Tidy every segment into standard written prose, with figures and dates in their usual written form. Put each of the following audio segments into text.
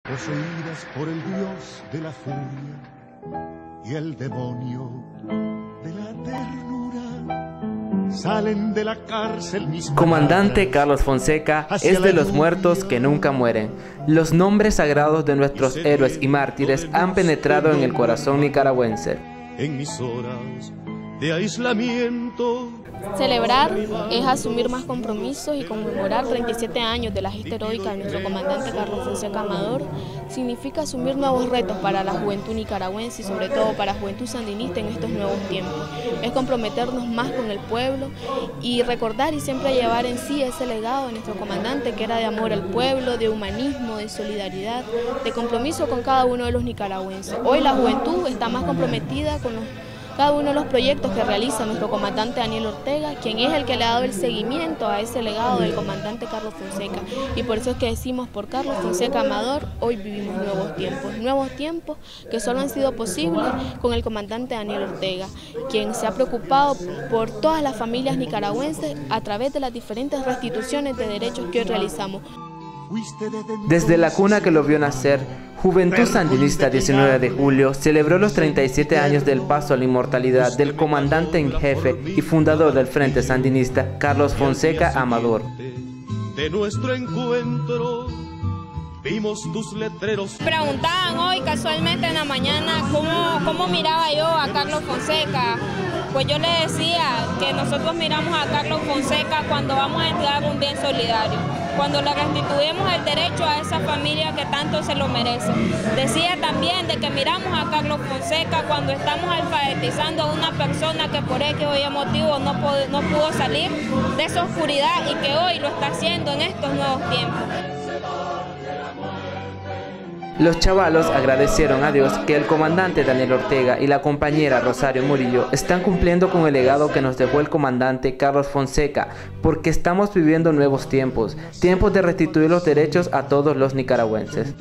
poseídas por el dios de la furia y el demonio de la ternura, salen de la cárcel mis Comandante Carlos Fonseca es de los muertos que nunca mueren. Los nombres sagrados de nuestros héroes y mártires han penetrado en el corazón nicaragüense. En mis horas de aislamiento. Celebrar es asumir más compromisos y conmemorar 37 años de la gesta heroica de nuestro comandante Carlos Fonseca Amador significa asumir nuevos retos para la juventud nicaragüense y sobre todo para la juventud sandinista en estos nuevos tiempos. Es comprometernos más con el pueblo y recordar y siempre llevar en sí ese legado de nuestro comandante que era de amor al pueblo, de humanismo, de solidaridad, de compromiso con cada uno de los nicaragüenses. Hoy la juventud está más comprometida con cada uno de los proyectos que realiza nuestro comandante Daniel Ortega, quien es el que le ha dado el seguimiento a ese legado del comandante Carlos Fonseca. Y por eso es que decimos, por Carlos Fonseca Amador, hoy vivimos nuevos tiempos que solo han sido posibles con el comandante Daniel Ortega, quien se ha preocupado por todas las familias nicaragüenses a través de las diferentes restituciones de derechos que hoy realizamos. Desde la cuna que lo vio nacer, Juventud Sandinista 19 de julio celebró los 37 años del paso a la inmortalidad del comandante en jefe y fundador del Frente Sandinista, Carlos Fonseca Amador. De nuestro encuentro vimos tus letreros. Preguntaban hoy casualmente en la mañana cómo miraba yo a Carlos Fonseca. Pues yo le decía que nosotros miramos a Carlos Fonseca cuando vamos a entregar un bien solidario, cuando le restituimos el derecho a esa familia que tanto se lo merece. Decía también de que miramos a Carlos Fonseca cuando estamos alfabetizando a una persona que por X o Y motivo no pudo salir de esa oscuridad y que hoy lo está haciendo en estos nuevos tiempos. Los chavalos agradecieron a Dios que el comandante Daniel Ortega y la compañera Rosario Murillo están cumpliendo con el legado que nos dejó el comandante Carlos Fonseca, porque estamos viviendo nuevos tiempos, tiempos de restituir los derechos a todos los nicaragüenses.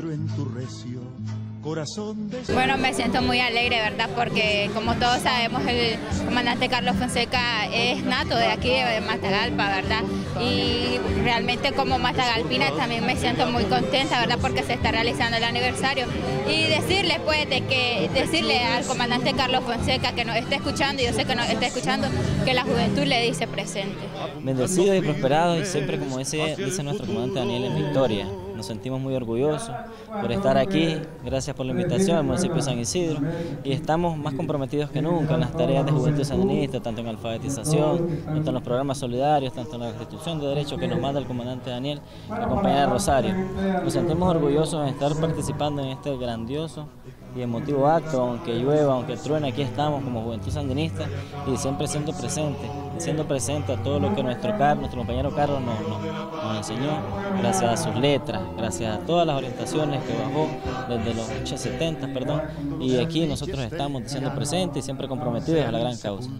Bueno, me siento muy alegre, ¿verdad? Porque como todos sabemos, el comandante Carlos Fonseca es nato de aquí, de Matagalpa, ¿verdad? Y realmente como matagalpina también me siento muy contenta, ¿verdad? Porque se está realizando el aniversario. Y decirle, pues, decirle al comandante Carlos Fonseca que nos esté escuchando, y yo sé que nos está escuchando, que la juventud le dice presente. Bendecidos y prosperados y siempre, como dice nuestro comandante Daniel, en victoria. Nos sentimos muy orgullosos por estar aquí, gracias por la invitación al municipio de San Isidro, y estamos más comprometidos que nunca en las tareas de Juventud Sandinista, tanto en alfabetización, tanto en los programas solidarios, tanto en la restitución de derechos que nos manda el comandante Daniel y la compañera Rosario. Nos sentimos orgullosos de estar participando en este grandioso y emotivo acto, aunque llueva, aunque truene, aquí estamos como Juventud Sandinista y siempre siendo presente a todo lo que nuestro compañero Carlos nos enseñó, gracias a sus letras, gracias a todas las orientaciones que bajó desde los 70, y aquí nosotros estamos siendo presentes y siempre comprometidos a la gran causa.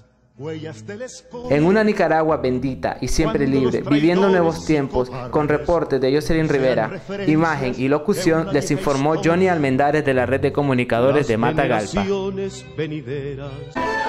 En una Nicaragua bendita y siempre libre, viviendo nuevos tiempos, con reportes de Jocelyn Rivera, imagen y locución, les informó Johnny Almendares de la Red de Comunicadores de Matagalpa.